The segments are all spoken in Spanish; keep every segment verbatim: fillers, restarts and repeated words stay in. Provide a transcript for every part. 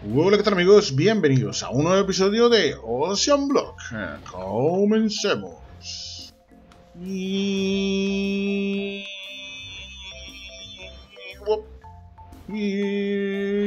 Hola, ¿qué tal, amigos? Bienvenidos a un nuevo episodio de Ocean Block. Comencemos. Y... y...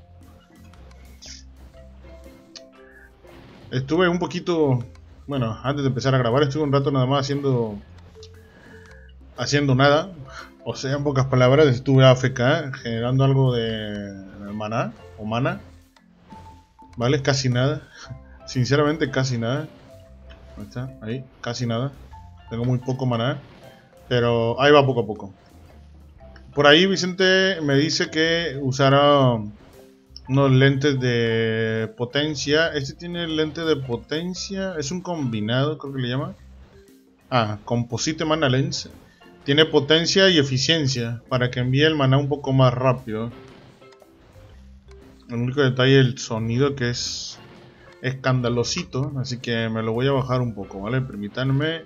Estuve un poquito... Bueno, antes de empezar a grabar estuve un rato nada más haciendo... Haciendo nada. O sea, en pocas palabras, estuve A F K generando algo de maná o mana. Vale, casi nada. Sinceramente, casi nada. Ahí está, ahí, casi nada. Tengo muy poco maná. Pero ahí va poco a poco. Por ahí Vicente me dice que usara unos lentes de potencia. Este tiene lente de potencia. Es un combinado, creo que le llama. Ah, Composite Mana Lens. Tiene potencia y eficiencia para que envíe el maná un poco más rápido. El único detalle es el sonido, que es escandalosito, así que me lo voy a bajar un poco, ¿vale? Permítanme.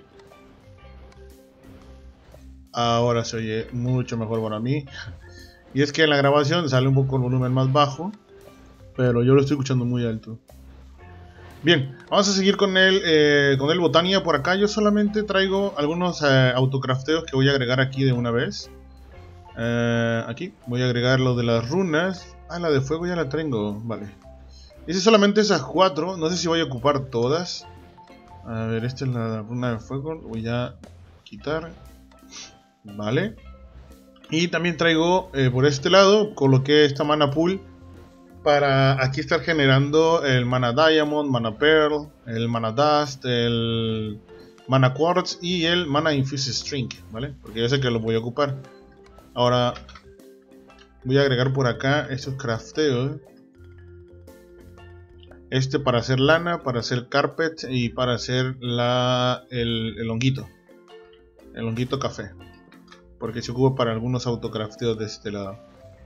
Ahora se oye mucho mejor para mí. Y es que en la grabación sale un poco el volumen más bajo, pero yo lo estoy escuchando muy alto. Bien, vamos a seguir con el, eh, con el Botania por acá. Yo solamente traigo algunos eh, autocrafteos que voy a agregar aquí de una vez. Eh, aquí voy a agregar lo de las runas. Ah, la de fuego ya la tengo, vale. Hice solamente esas cuatro, no sé si voy a ocupar todas. A ver, esta es la runa de fuego, lo voy a quitar. Vale. Y también traigo eh, por este lado, coloqué esta mana pool para aquí estar generando el mana diamond, mana pearl, el mana dust, el mana quartz y el mana infused string, ¿vale? Porque yo sé que lo voy a ocupar. Ahora voy a agregar por acá estos crafteos. Este para hacer lana, para hacer carpet y para hacer la, el, el honguito. El honguito café. Porque se ocupa para algunos autocrafteos de este lado.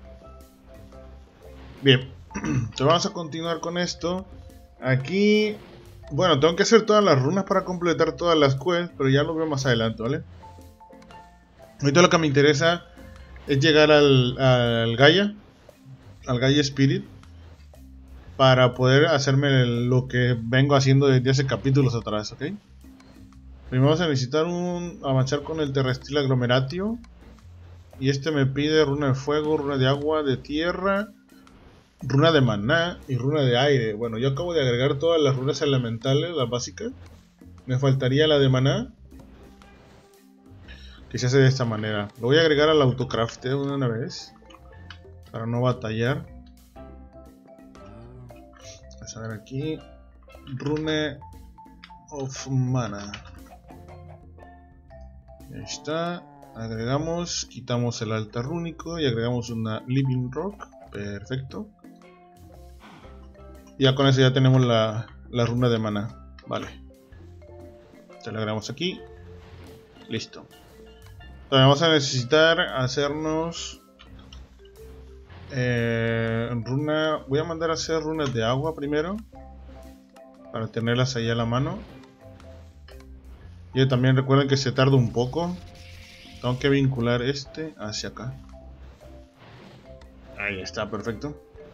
Bien. Entonces vamos a continuar con esto. Aquí... Bueno, tengo que hacer todas las runas para completar todas las quests, pero ya lo veo más adelante, ¿vale? Ahorita lo que me interesa es llegar al, al Gaia. Al Gaia Spirit. Para poder hacerme lo que vengo haciendo desde hace capítulos atrás, ¿ok? Primero vamos a necesitar un avanzar con el Terrestrial Agglomeratio. Y este me pide runa de fuego, runa de agua, de tierra, runa de maná y runa de aire. Bueno, yo acabo de agregar todas las runas elementales, las básicas. Me faltaría la de maná, que se hace de esta manera. Lo voy a agregar al autocrafteo de una vez, para no batallar. Vamos a ver aquí. Rune of Mana. Ahí está. Agregamos, quitamos el altar rúnico y agregamos una Living Rock. Perfecto. Ya con eso ya tenemos la, la runa de mana. Vale. Se la agregamos aquí. Listo. Entonces vamos a necesitar hacernos eh, runa. Voy a mandar a hacer runas de agua primero, para tenerlas ahí a la mano. Y también recuerden que se tarda un poco. Tengo que vincular este hacia acá. Ahí está, perfecto.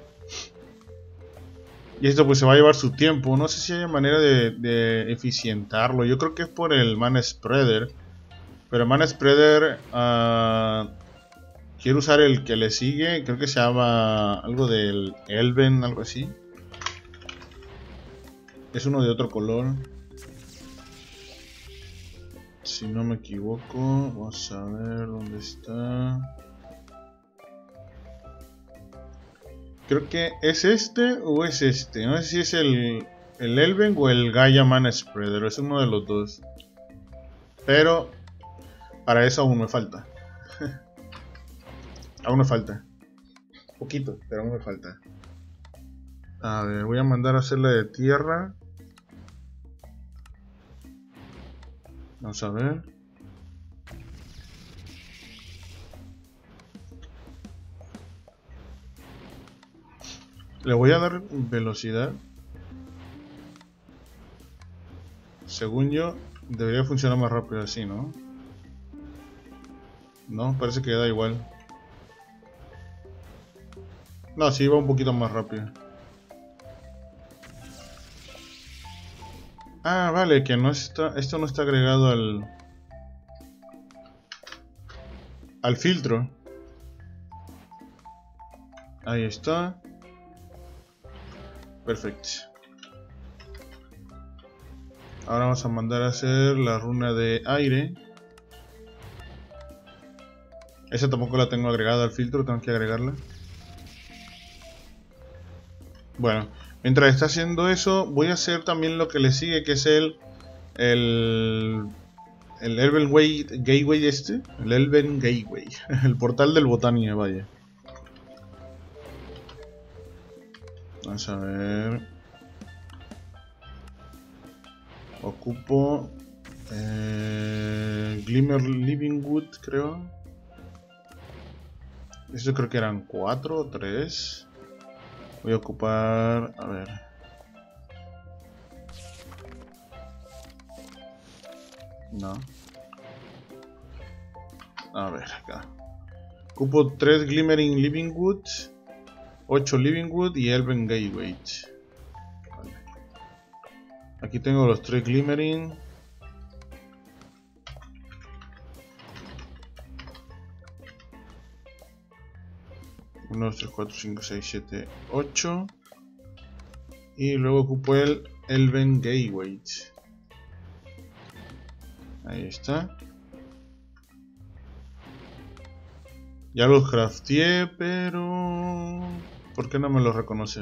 Y esto pues se va a llevar su tiempo. No sé si hay manera de, de eficientarlo. Yo creo que es por el Mana Spreader. Pero el Mana Spreader... Uh, quiero usar el que le sigue. Creo que se llama algo del Elven, algo así. Es uno de otro color. Si no me equivoco, vamos a ver dónde está. Creo que es este o es este. No sé si es el, el Elven o el Gaia Mana Spreader. Es uno de los dos. Pero para eso aún me falta. Aún me falta. Poquito, pero aún me falta. A ver, voy a mandar a hacerle de tierra. Vamos a ver. Le voy a dar velocidad. Según yo, debería funcionar más rápido así, ¿no? No, parece que da igual. No, sí, va un poquito más rápido. Ah, vale, que no está, esto no está agregado al al filtro. Ahí está. Perfecto. Ahora vamos a mandar a hacer la runa de aire. Esa tampoco la tengo agregada al filtro, tengo que agregarla. Bueno, mientras está haciendo eso, voy a hacer también lo que le sigue, que es el el el Elven Gateway este, el Elven Gateway, el portal del Botania, vaya. Vamos a ver. Ocupo eh, Glimmer Living Wood, creo. Esto creo que eran cuatro o tres. Voy a ocupar, a ver. No. A ver, acá. Ocupo tres Glimmering Living Wood, ocho Living Wood y Elven Gateway. Vale. Aquí tengo los tres Glimmering. uno, dos, tres, cuatro, cinco, seis, siete, ocho. Y luego ocupo el Elven Gateway. Ahí está. Ya los crafteé, pero... ¿por qué no me los reconoce?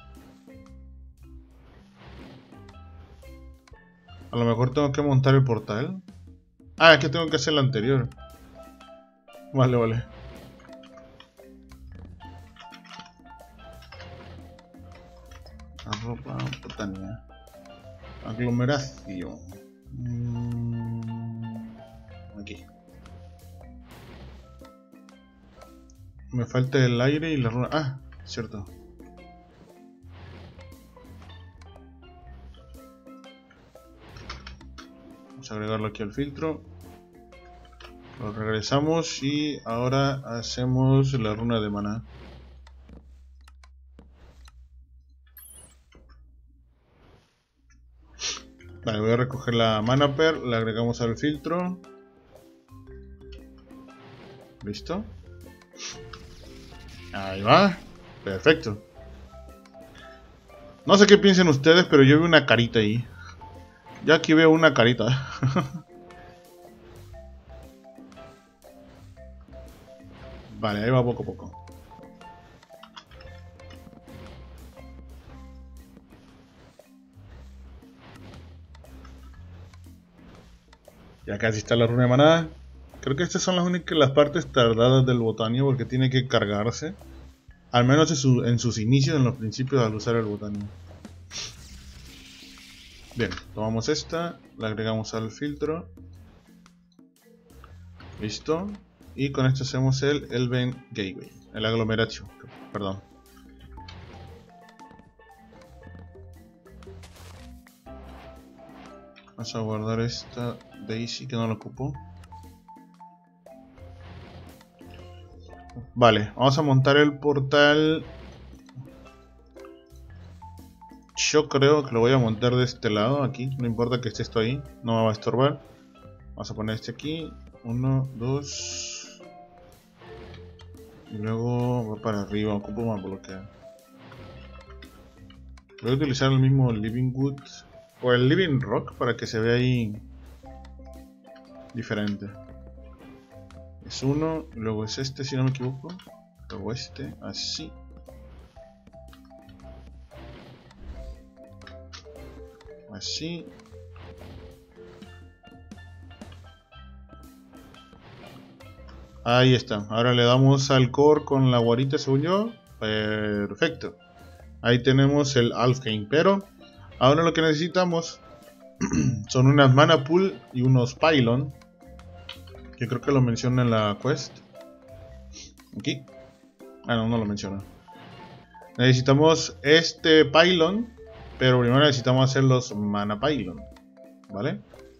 A lo mejor tengo que montar el portal. Ah, es que tengo que hacer el anterior. Vale, vale. Arroba Botania. Aglomeración. Mm, aquí. Me falta el aire y la runa. Ah, cierto. Vamos a agregarlo aquí al filtro. Lo regresamos y ahora hacemos la runa de maná. Vale, voy a recoger la mana pearl, la agregamos al filtro. Listo. Ahí va. Perfecto. No sé qué piensen ustedes, pero yo veo una carita ahí. Yo aquí veo una carita. Vale, ahí va poco a poco. Ya casi está la runa de maná. Creo que estas son las únicas las partes tardadas del botanio porque tiene que cargarse. Al menos en, su, en sus inicios, en los principios al usar el botanio. Bien, tomamos esta, la agregamos al filtro. Listo. Y con esto hacemos el Elven Gateway, el aglomeratio, perdón. Vamos a guardar esta Daisy que no la ocupo. Vale, vamos a montar el portal. Yo creo que lo voy a montar de este lado, aquí. No importa que esté esto ahí, no me va a estorbar. Vamos a poner este aquí. Uno, dos. Y luego va para arriba, ocupo más bloquear. Voy a utilizar el mismo Living Wood o el Living Rock para que se vea ahí diferente. Es uno, luego es este si no me equivoco. Luego este, así. Así. Ahí está. Ahora le damos al core con la guarita según yo. Perfecto. Ahí tenemos el Alfheim. Pero ahora lo que necesitamos son unas mana pool y unos pylon. Que creo que lo menciona en la quest. Aquí. Ah, no, no lo menciona. Necesitamos este pylon. Pero primero necesitamos hacer los mana pylon. ¿Vale?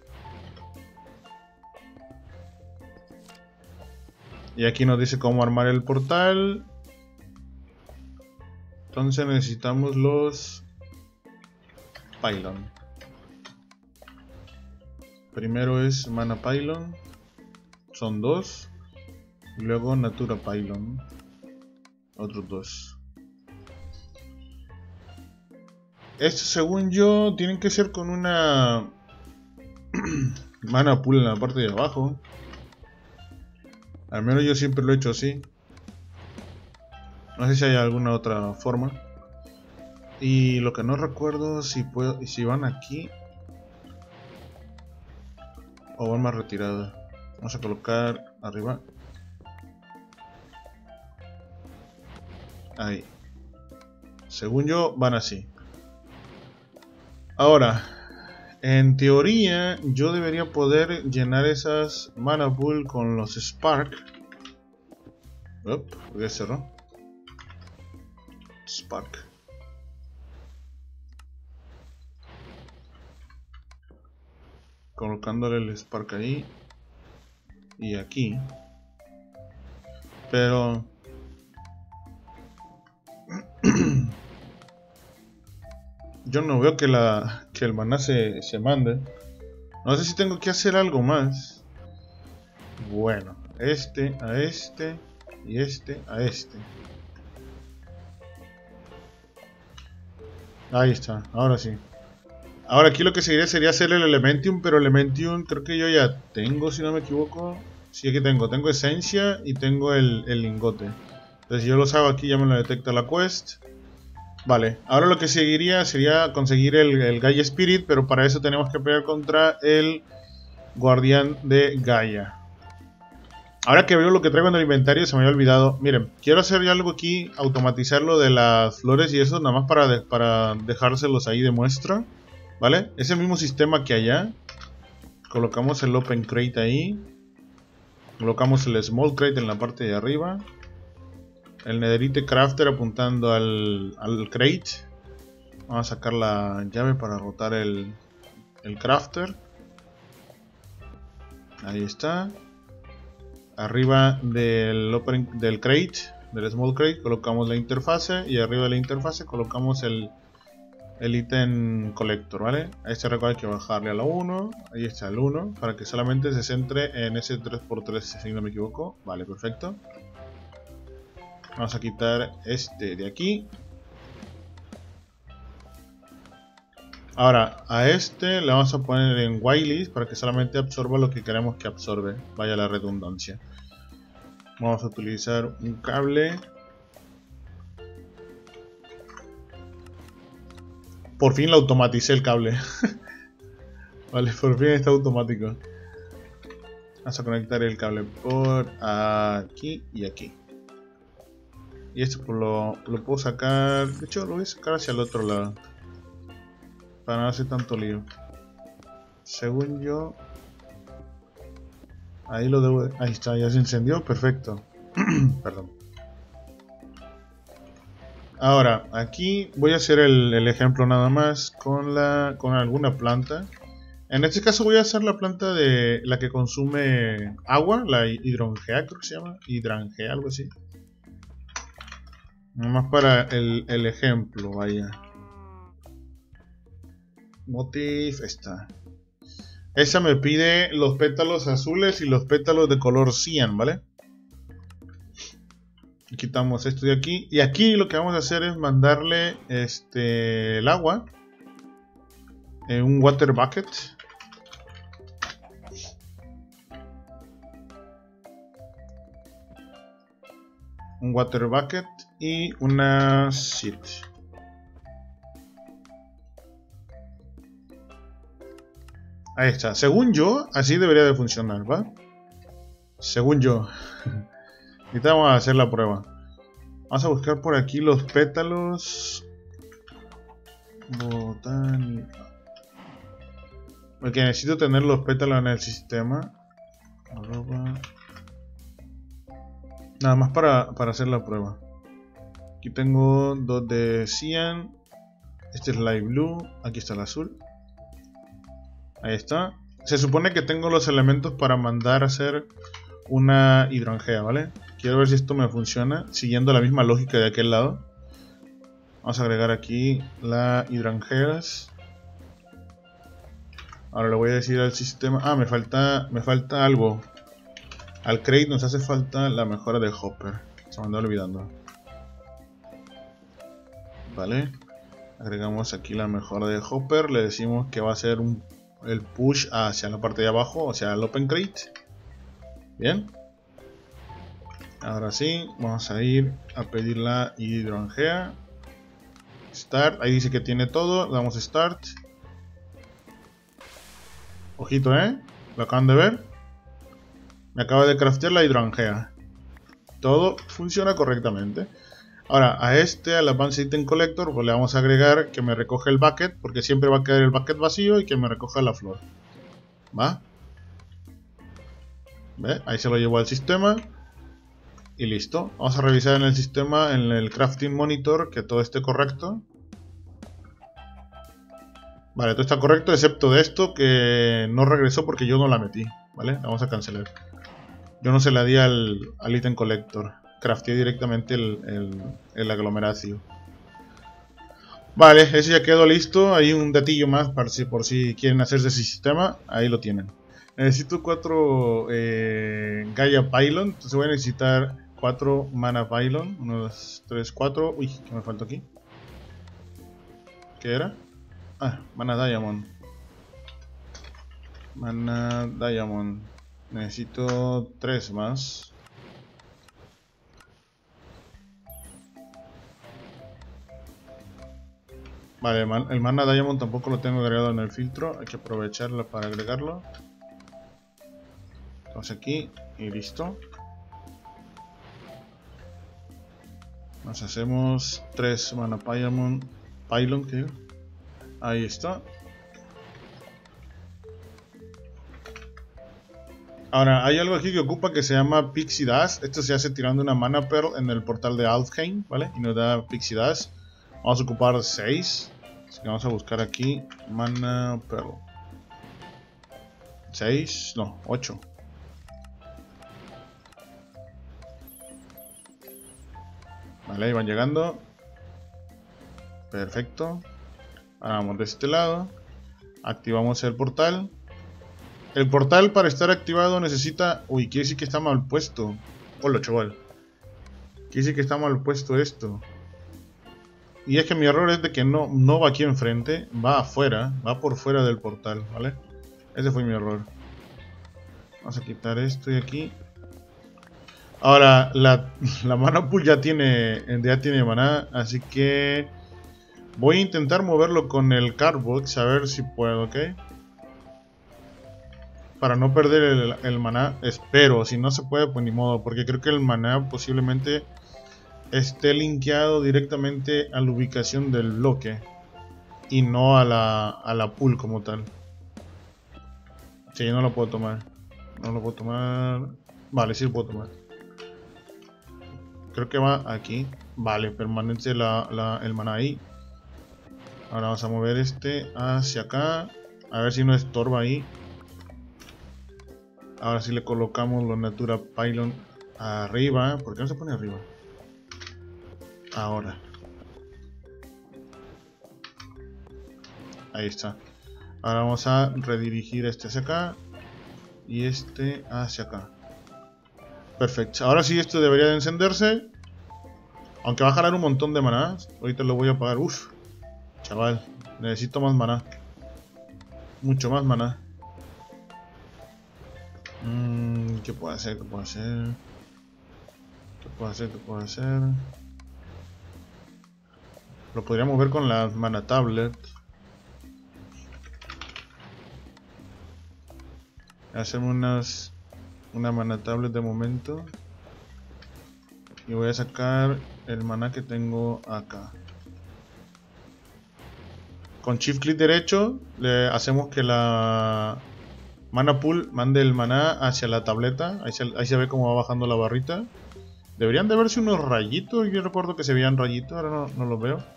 Y aquí nos dice cómo armar el portal. Entonces necesitamos los pylon. Primero es Mana Pylon. Son dos. Y luego Natura Pylon. Otros dos. Estos, según yo, tienen que ser con una Mana Pool en la parte de abajo. Al menos yo siempre lo he hecho así. No sé si hay alguna otra forma. Y lo que no recuerdo si puedo, si van aquí o van más retirada. Vamos a colocar arriba. Ahí. Según yo van así. Ahora, en teoría yo debería poder llenar esas Mana Pool con los Spark. Up, ¿por qué cerró? Spark. Colocándole el Spark ahí y aquí. Pero yo no veo que la que el maná se, se mande. No sé si tengo que hacer algo más. Bueno, este a este y este a este. Ahí está, ahora sí. Ahora aquí lo que seguiría sería hacer el Elementium, pero Elementium creo que yo ya tengo, si no me equivoco. Sí, aquí tengo, tengo esencia y tengo el, el lingote. Entonces si yo los hago aquí ya me lo detecta la quest. Vale, ahora lo que seguiría sería conseguir el, el Gaia Spirit, pero para eso tenemos que pelear contra el Guardián de Gaia. Ahora que veo lo que traigo en el inventario se me había olvidado. Miren, quiero hacer algo aquí, automatizar lo de las flores y eso, nada más para, de, para dejárselos ahí de muestra. ¿Vale? Es el mismo sistema que allá. Colocamos el Open Crate ahí. Colocamos el Small Crate en la parte de arriba. El Netherite Crafter apuntando al, al Crate. Vamos a sacar la llave para rotar el, el Crafter. Ahí está. Arriba del, open, del Crate, del Small Crate, colocamos la interfase. Y arriba de la interfase colocamos el el ítem collector, ¿vale? A este recuerda que bajarle a la uno, ahí está el uno, para que solamente se centre en ese tres por tres, si no me equivoco. Vale, perfecto. Vamos a quitar este de aquí. Ahora, a este le vamos a poner en whitelist para que solamente absorba lo que queremos que absorbe, vaya la redundancia. Vamos a utilizar un cable. Por fin lo automaticé el cable. Vale, por fin está automático. Vamos a conectar el cable por aquí y aquí. Y esto pues lo, lo puedo sacar. De hecho, lo voy a sacar hacia el otro lado. Para no hacer tanto lío. Según yo. Ahí lo debo. Ahí está, ya se encendió. Perfecto. Perdón. Ahora, aquí voy a hacer el, el ejemplo nada más con la con alguna planta. En este caso voy a hacer la planta de la que consume agua, la hidrongea, creo que se llama, hidrangea, algo así. Nada más para el, el ejemplo, vaya. Motif, esta. Esa me pide los pétalos azules y los pétalos de color cian, ¿vale? Quitamos esto de aquí. Y aquí lo que vamos a hacer es mandarle este el agua en un water bucket. Un water bucket y una seed. Ahí está. Según yo, así debería de funcionar, ¿va? Según yo. Ahorita vamos a hacer la prueba. Vamos a buscar por aquí los pétalos. Botánica. Porque necesito tener los pétalos en el sistema. Nada más para, para hacer la prueba. Aquí tengo dos de cian. Este es light blue. Aquí está el azul. Ahí está. Se supone que tengo los elementos para mandar a hacer una hidrongea, ¿vale? Quiero ver si esto me funciona siguiendo la misma lógica de aquel lado. Vamos a agregar aquí la hidrangeas. Ahora le voy a decir al sistema... Ah, me falta, me falta algo. Al crate nos hace falta la mejora de Hopper. Se me andó olvidando. Vale. Agregamos aquí la mejora de Hopper. Le decimos que va a ser un, el push hacia la parte de abajo, o sea, el Open Crate. Bien. Ahora sí, vamos a ir a pedir la hidroangea. Start, ahí dice que tiene todo. Damos Start. Ojito, ¿eh? ¿Lo acaban de ver? Me acaba de craftear la hidroangea. Todo funciona correctamente. Ahora, a este, al Advanced Item Collector, pues le vamos a agregar que me recoge el bucket, porque siempre va a quedar el bucket vacío, y que me recoja la flor. ¿Va? ¿Ve? Ahí se lo llevo al sistema. Y listo. Vamos a revisar en el sistema, en el Crafting Monitor, que todo esté correcto. Vale, todo está correcto, excepto de esto, que no regresó porque yo no la metí. ¿Vale? Vamos a cancelar. Yo no se la di al, al Item Collector. Crafteé directamente el, el, el aglomeracio. Vale, ese ya quedó listo. Hay un datillo más para si, por si quieren hacerse ese sistema. Ahí lo tienen. Necesito cuatro eh, Gaia Pylon. Entonces voy a necesitar cuatro Mana Pylon. uno, dos, tres, cuatro. Uy, ¿qué me falta aquí? ¿Qué era? Ah, Mana Diamond. Mana Diamond. Necesito tres más. Vale, el Mana Diamond tampoco lo tengo agregado en el filtro. Hay que aprovecharlo para agregarlo. Entonces aquí y listo. Nos hacemos tres Mana Pylon. Pylon, ¿qué? Ahí está. Ahora, hay algo aquí que ocupa que se llama Pixie Dust. Esto se hace tirando una Mana Pearl en el portal de Alfheim, ¿vale? Y nos da Pixie Dust. Vamos a ocupar seis. Así que vamos a buscar aquí Mana Pearl. seis, no, ocho. Vale, ahí van llegando. Perfecto. Ahora vamos de este lado. Activamos el portal. El portal, para estar activado, necesita... Uy, quiere decir que está mal puesto. Hola, chaval. Quiere decir que está mal puesto esto. Y es que mi error es de que no, no va aquí enfrente, va afuera, va por fuera del portal, ¿vale? Ese fue mi error. Vamos a quitar esto y aquí. Ahora, la, la Mana Pool ya tiene, ya tiene maná, así que voy a intentar moverlo con el Cardbox, a ver si puedo, ¿ok? Para no perder el, el maná, espero. Si no se puede, pues ni modo, porque creo que el maná posiblemente esté linkeado directamente a la ubicación del bloque y no a la, a la pool como tal. Sí, no lo puedo tomar. No lo puedo tomar. Vale, sí lo puedo tomar. Creo que va aquí. Vale, permanece la, la, el maná ahí. Ahora vamos a mover este hacia acá. A ver si no estorba ahí. Ahora sí le colocamos los Natura Pylon arriba. ¿Por qué no se pone arriba? Ahora. Ahí está. Ahora vamos a redirigir este hacia acá. Y este hacia acá. Perfecto. Ahora sí esto debería de encenderse. Aunque va a jalar un montón de maná. Ahorita lo voy a apagar. Uf. Chaval. Necesito más maná. Mucho más maná. Mm, ¿Qué puedo hacer? ¿Qué puedo hacer? ¿Qué puedo hacer? ¿Qué puedo hacer? Lo podría mover con la Mana Tablet. Hacemos unas una Mana Tablet de momento. Y voy a sacar el maná que tengo acá. Con Shift clic derecho le hacemos que la Mana Pool mande el maná hacia la tableta. Ahí se, ahí se ve cómo va bajando la barrita. Deberían de verse unos rayitos. Yo recuerdo que se veían rayitos, ahora no, no los veo.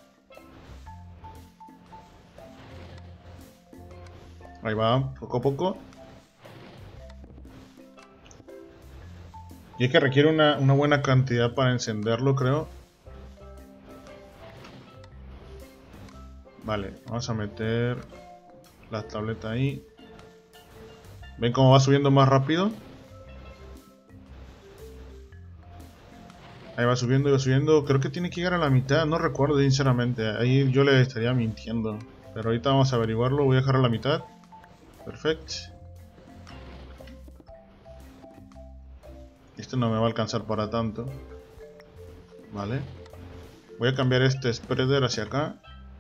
Ahí va, poco a poco. Y es que requiere una, una buena cantidad para encenderlo, creo. Vale, vamos a meter la tableta ahí. ¿Ven cómo va subiendo más rápido? Ahí va subiendo y va subiendo. Creo que tiene que llegar a la mitad. No recuerdo sinceramente. Ahí yo le estaría mintiendo. Pero ahorita vamos a averiguarlo. Voy a dejar a la mitad. Perfecto. Esto no me va a alcanzar para tanto. Vale. Voy a cambiar este spreader hacia acá.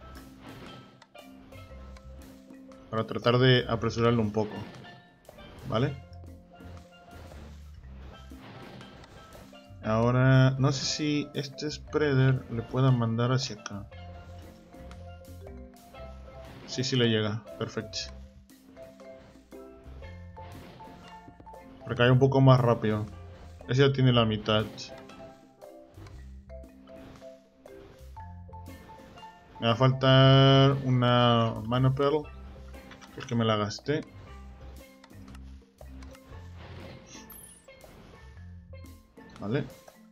Para tratar de apresurarlo un poco. Vale. Ahora, no sé si este spreader le pueda mandar hacia acá. Sí, sí le llega. Perfecto. Recae un poco más rápido. Ese ya tiene la mitad. Me va a faltar una Mana Pearl. Porque me la gasté. Vale.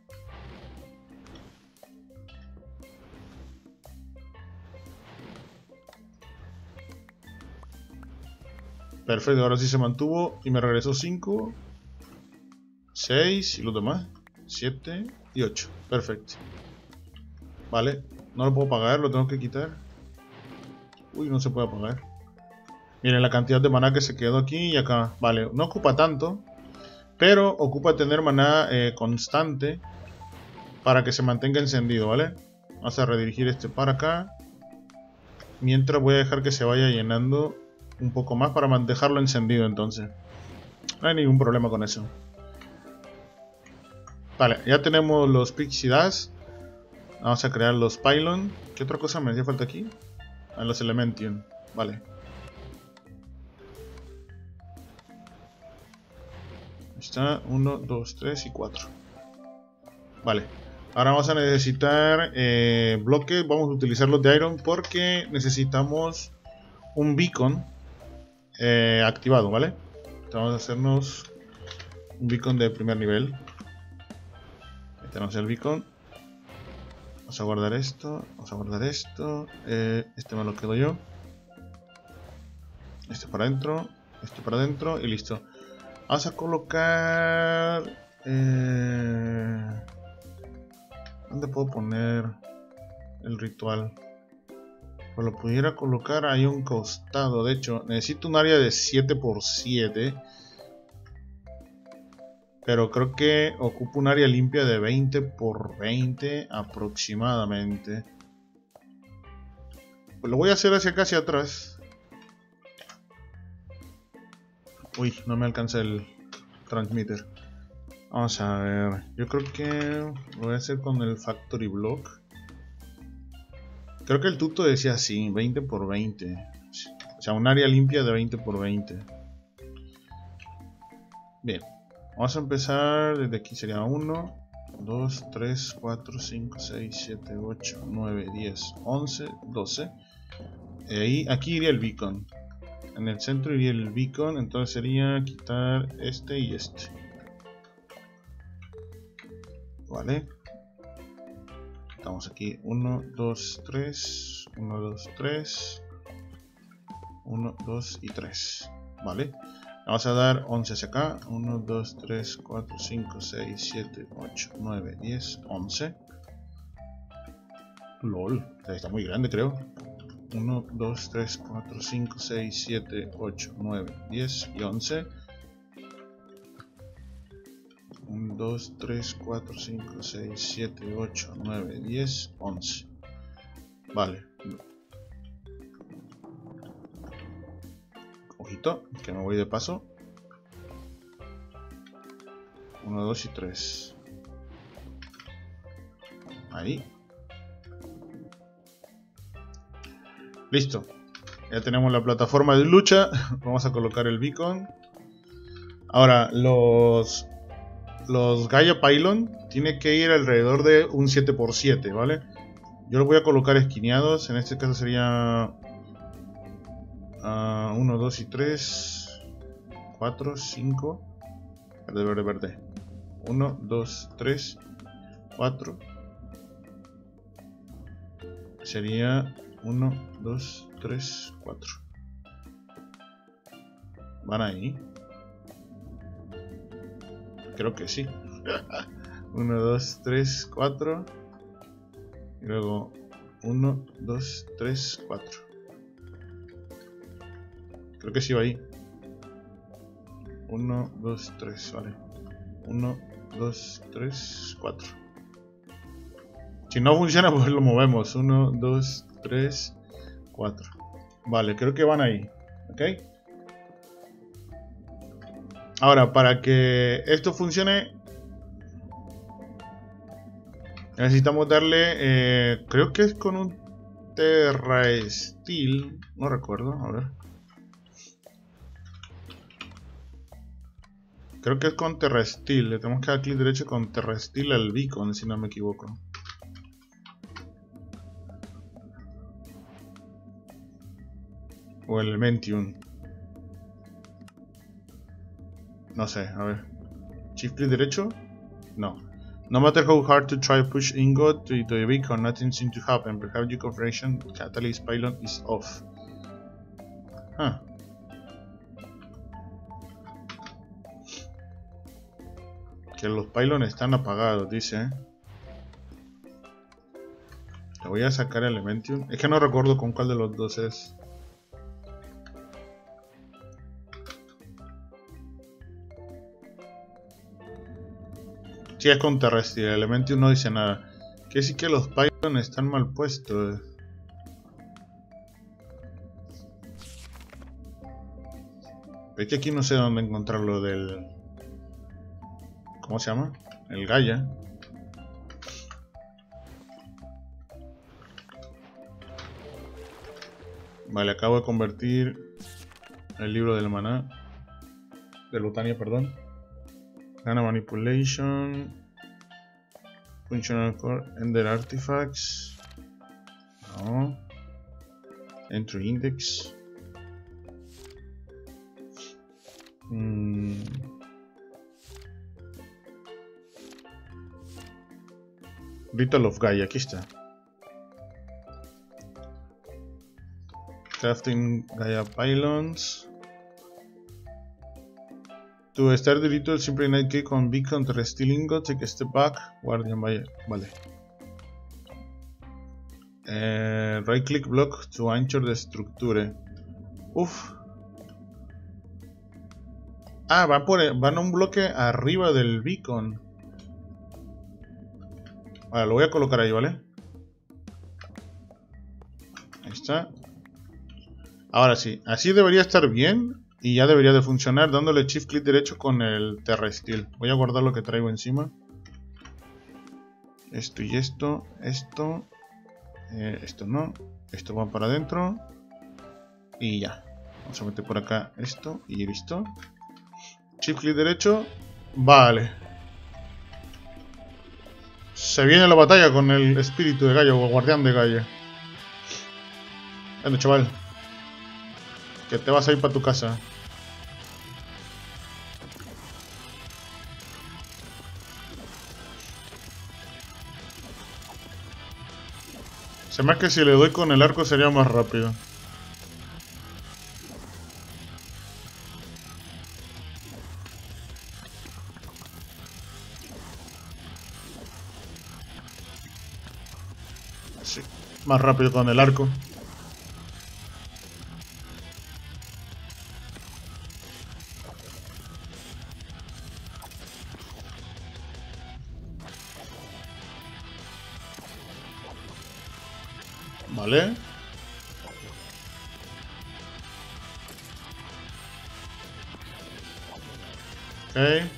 Perfecto, ahora sí se mantuvo y me regresó cinco, seis y los demás, siete y ocho. Perfecto. Vale, no lo puedo pagar, lo tengo que quitar. Uy, no se puede apagar. Miren la cantidad de maná que se quedó aquí y acá. Vale, no ocupa tanto, pero ocupa tener maná eh, constante para que se mantenga encendido, ¿vale? Vamos a redirigir este para acá. Mientras voy a dejar que se vaya llenando un poco más para dejarlo encendido entonces. No hay ningún problema con eso. Vale, ya tenemos los Pixie Dust. Vamos a crear los Pylon. ¿Qué otra cosa me hacía falta aquí? Ah, los Elementium. Vale. Ahí está. uno, dos, tres y cuatro. Vale. Ahora vamos a necesitar eh, bloques. Vamos a utilizar los de Iron porque necesitamos un beacon eh, activado, ¿vale? Entonces vamos a hacernos un beacon de primer nivel. Ahí tenemos el beacon. Vamos a guardar esto. Vamos a guardar esto. Eh, este me lo quedo yo. Este para adentro. Este para adentro. Y listo. Vamos a colocar... Eh, ¿Dónde puedo poner el ritual? Pues lo pudiera colocar ahí a un costado. De hecho, necesito un área de siete por siete. Pero creo que ocupa un área limpia de veinte por veinte aproximadamente. Pues lo voy a hacer hacia acá, hacia atrás. Uy, no me alcanza el transmitter. Vamos a ver. Yo creo que lo voy a hacer con el Factory Block. Creo que el tuto decía así, veinte por veinte. O sea, un área limpia de veinte por veinte. Bien. Vamos a empezar desde aquí. Sería uno, dos, tres, cuatro, cinco, seis, siete, ocho, nueve, diez, once, doce. Y ahí, aquí iría el beacon. En el centro iría el beacon. Entonces sería quitar este y este. Vale. Estamos aquí. uno, dos, tres. uno, dos, tres. uno, dos y tres. Vale. Vamos a dar once hacia acá. uno, dos, tres, cuatro, cinco, seis, siete, ocho, nueve, diez, once. LOL. Está muy grande, creo. uno, dos, tres, cuatro, cinco, seis, siete, ocho, nueve, diez y once. uno, dos, tres, cuatro, cinco, seis, siete, ocho, nueve, diez, once. Vale. Ojito, que me voy de paso. uno, dos y tres. Ahí. Listo. Ya tenemos la plataforma de lucha. Vamos a colocar el beacon. Ahora, los... Los Gaia Pylon tiene que ir alrededor de un siete por siete, ¿vale? Yo los voy a colocar esquineados. En este caso sería uh, uno, dos y tres, cuatro, cinco. Verde, verde, verde. uno, dos, tres, cuatro. Sería uno, dos, tres, cuatro. Van ahí. Creo que sí. uno, dos, tres, cuatro. Y luego uno, dos, tres, cuatro. Creo que sí va ahí. uno, dos, tres, vale. uno, dos, tres, cuatro. Si no funciona, pues lo movemos. uno, dos, tres, cuatro. Vale, creo que van ahí. ¿Ok? Ahora, para que esto funcione, necesitamos darle, eh, creo que es con un Terra Steel, no recuerdo, a ver. Creo que es con Terra Steel, le tenemos que dar clic derecho con Terra Steel al beacon, si no me equivoco. O Elementium. No sé, a ver. Shift clic derecho? No. No matter how hard to try push ingot to the beacon, nothing seems to happen. Perhaps your configuration catalyst pylon is off. Ah. Que los pylones están apagados, dice. Le voy a sacar el Elementium. Es que no recuerdo con cuál de los dos es. Sí, es con terrestre. El Elementium no dice nada. Quiere decir que los pylones están mal puestos. Es que aquí no sé dónde encontrar lo del... ¿Cómo se llama? El Gaia. Vale, acabo de convertir el libro del maná. De Lutania, perdón. Gana Manipulation. Functional Core. Ender Artifacts. No. Entry Index. Mm. Ritual of Gaia, aquí está. Crafting Gaia Pylons. To start the ritual, simply right click on beacon to steal ingot, take a step back, guardian vaya. Vale. Eh, right click block to anchor the structure. Uff. Ah, van, por, van a un bloque arriba del beacon. Vale, lo voy a colocar ahí, ¿vale? Ahí está. Ahora sí, así debería estar bien. Y ya debería de funcionar dándole shift clic derecho con el Terra Steel. Voy a guardar lo que traigo encima. Esto y esto, esto. Eh, esto no. Esto va para adentro. Y ya. Vamos a meter por acá esto y listo. Shift clic derecho. Vale. Se viene la batalla con el espíritu de Gaia o el guardián de Gaia. Bueno, chaval. Que te vas a ir para tu casa. Se me hace que si le doy con el arco sería más rápido. Sí, más rápido con el arco. Vale. Ok.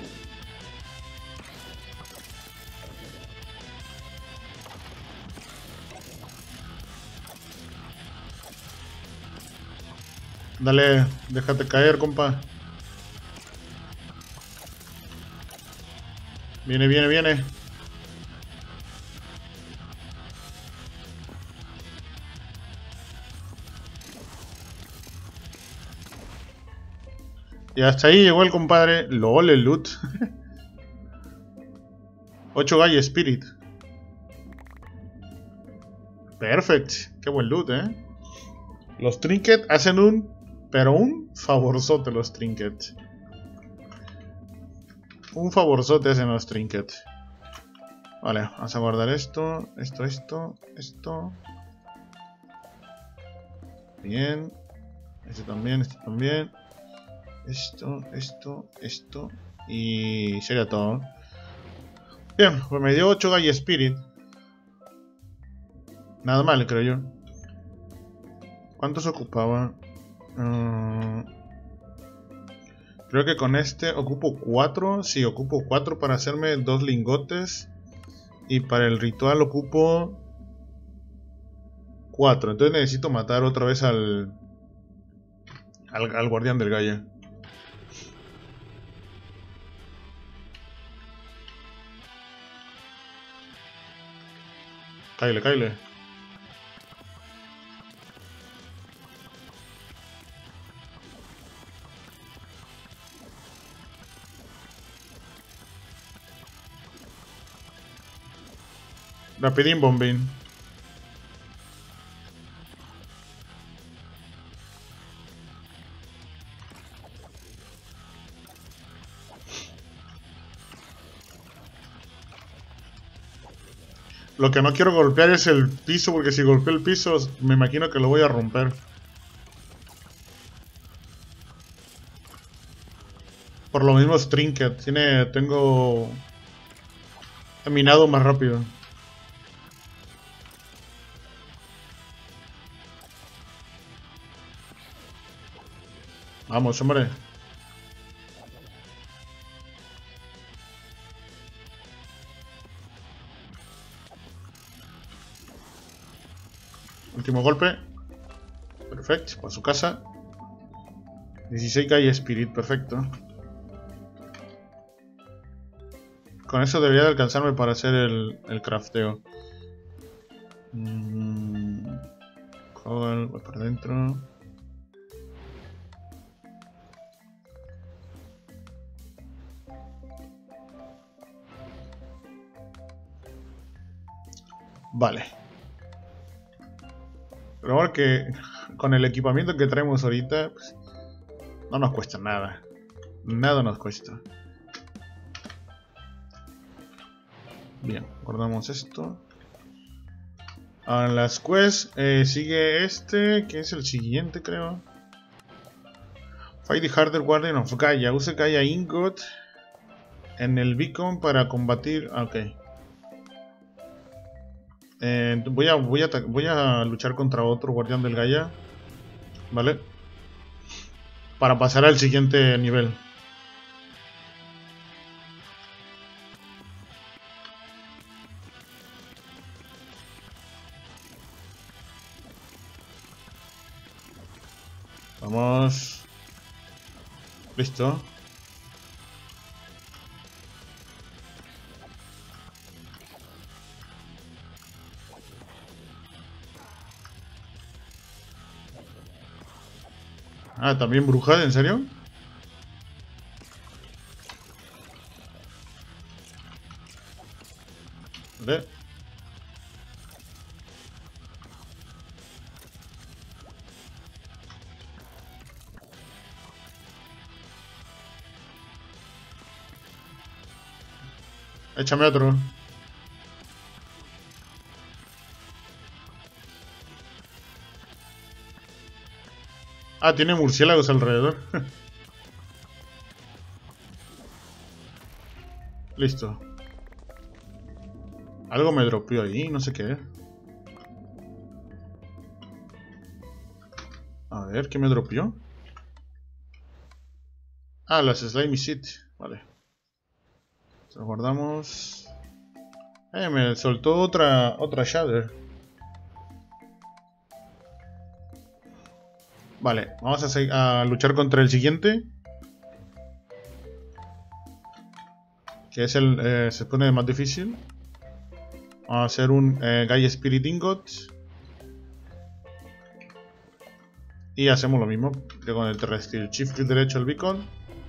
Dale, déjate caer, compa. Viene, viene, viene. Y hasta ahí llegó el compadre. LOL, el loot. ocho Gaia Spirit. Perfect. Qué buen loot, eh. Los trinkets hacen un... Pero un favorzote los trinkets. un favorzote hacen los trinkets. Vale, vamos a guardar esto, esto, esto, esto. Bien. Este también, este también. Esto, esto, esto. Y sería todo. Bien, pues me dio ocho Gaia Spirit. Nada mal, creo yo. ¿Cuántos ocupaba? Uh, creo que con este ocupo cuatro. Sí, ocupo cuatro para hacerme dos lingotes. Y para el ritual ocupo cuatro. Entonces necesito matar otra vez al, al, al guardián del Gaia. Cáile, cáile. Rapidín, bombín. Lo que no quiero golpear es el piso, porque si golpeo el piso me imagino que lo voy a romper. Por lo mismo es trinket. Tiene, tengo minado más rápido. Vamos, hombre. Último golpe. Perfecto, para su casa. dieciséis Gaia Spirit, perfecto. Con eso debería de alcanzarme para hacer el, el crafteo. Mm, Cobalt, voy para adentro. Vale. Pero ahora que con el equipamiento que traemos ahorita, pues, no nos cuesta nada. Nada nos cuesta. Bien, guardamos esto. A las quests eh, sigue este, que es el siguiente, creo. Fight the Harder Guardian of Gaia. Use Gaia Ingot en el beacon para combatir. Ok. Eh, voy, a, voy, a, voy a luchar contra otro guardián del Gaia. ¿Vale? Para pasar al siguiente nivel. Vamos. Listo. Ah, ¿también brujada? ¿En serio? Vale. Échame otro. Ah, tiene murciélagos alrededor. Listo. Algo me dropeó ahí, no sé qué. A ver, ¿qué me dropeó? Ah, las Slimy Seed. Vale. Lo guardamos. Eh, me soltó otra otra Shader. Vale, vamos a, a luchar contra el siguiente. Que es el... Eh, se pone más difícil. Vamos a hacer un eh, Gaia Spirit Ingot. Y hacemos lo mismo que con el terrestre. Shift clic derecho al beacon.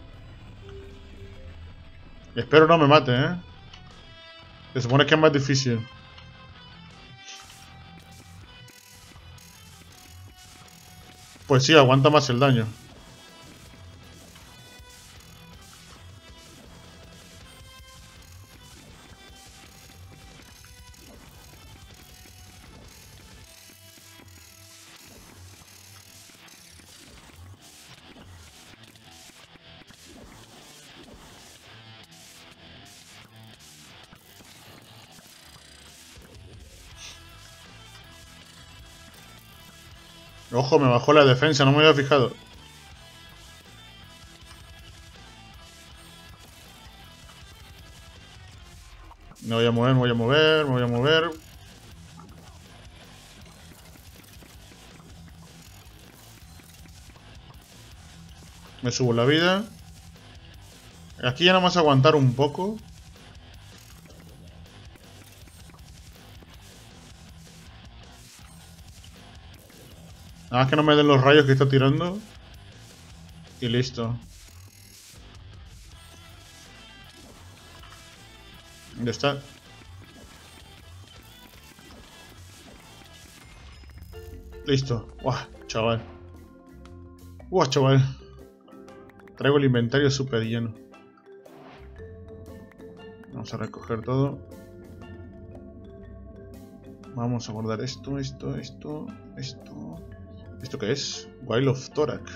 Espero no me mate, eh. Se supone que es más difícil. Pues sí, aguanta más el daño. Ojo, me bajó la defensa, no me había fijado. Me voy a mover, me voy a mover, me voy a mover. Me subo la vida. Aquí ya nada más aguantar un poco. Nada más que no me den los rayos que está tirando. Y listo. Ya está. Listo. Buah, chaval. Buah, chaval. Traigo el inventario súper lleno. Vamos a recoger todo. Vamos a guardar esto, esto, esto, esto. ¿Esto qué es? Wild of Thorak.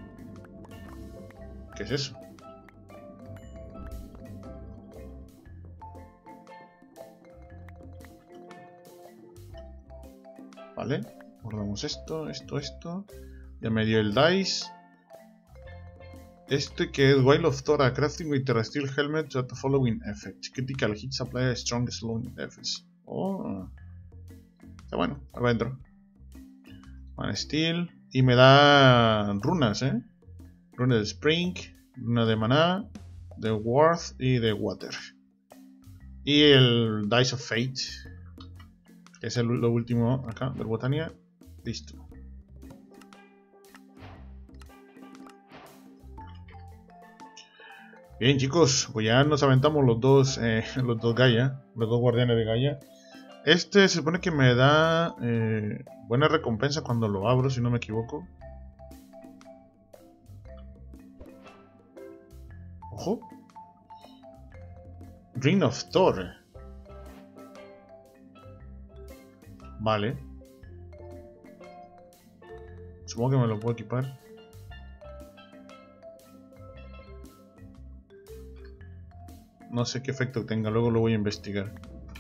¿Qué es eso? Vale. Guardamos esto, esto, esto. Ya me dio el dice. Este que es Wild of Thorak, crafting with Terrestrial Helmet at the following effect. Critical hits apply a strong slowing effect. Oh. Está bueno, adentro. One Steel. Y me da runas, eh. Runa de Spring, runa de Maná, de Worth y de Water. Y el Dice of Fate. Que es el, lo último acá, del Botania. Listo. Bien, chicos, pues ya nos aventamos los dos, eh, los dos Gaia, los dos guardianes de Gaia. Este se supone que me da eh, buena recompensa cuando lo abro, si no me equivoco. Ojo. Ring of Thor. Vale. Supongo que me lo puedo equipar. No sé qué efecto tenga, luego lo voy a investigar.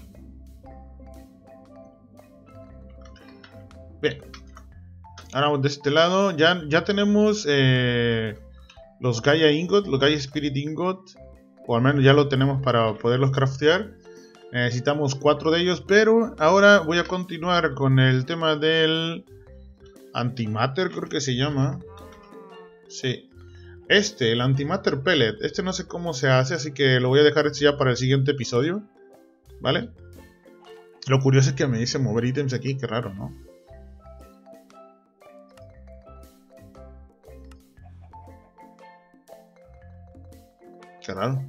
Bien. Ahora de este lado ya, ya tenemos eh, los Gaia Ingot, los Gaia Spirit Ingot. O al menos ya lo tenemos para poderlos craftear. Necesitamos cuatro de ellos, pero ahora voy a continuar con el tema del Antimatter, creo que se llama. Sí. Este, el Antimatter Pellet, este no sé cómo se hace, así que lo voy a dejar este ya para el siguiente episodio. ¿Vale? Lo curioso es que me dice mover ítems aquí, qué raro, ¿no? Qué raro.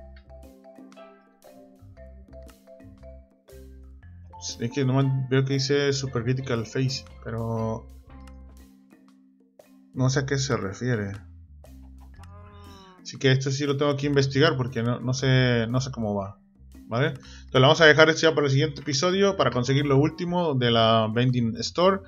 Es que no veo que dice Super Critical Phase, pero no sé a qué se refiere. Así que esto sí lo tengo que investigar porque no, no sé no sé cómo va. ¿Vale? Entonces lo vamos a dejar esto ya para el siguiente episodio para conseguir lo último de la Vending Store.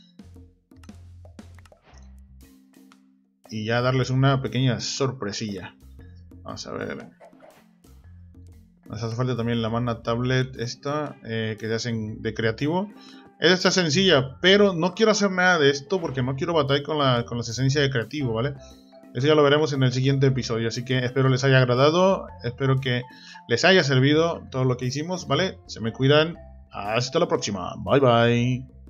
Y ya darles una pequeña sorpresilla. Vamos a ver. Nos hace falta también la Mana Tablet esta eh, que se hacen de creativo. Esta está sencilla, pero no quiero hacer nada de esto porque no quiero batallar con, la, con las esencias de creativo, ¿vale? Eso ya lo veremos en el siguiente episodio, así que espero les haya agradado, espero que les haya servido todo lo que hicimos, ¿vale? Se me cuidan, hasta la próxima, bye bye.